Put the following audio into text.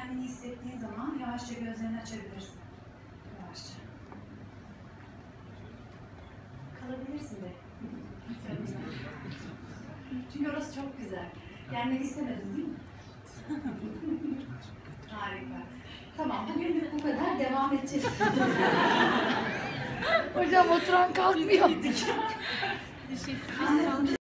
kendini hissettiğin zaman yavaşça gözlerini açabilirsin. Yavaşça. Kalabilirsin de. Çünkü orası çok güzel. Gelmek istemedin değil mi? Harika. Tamam, bugün bu kadar devam edeceğiz. Hocam oturan kalkmıyor.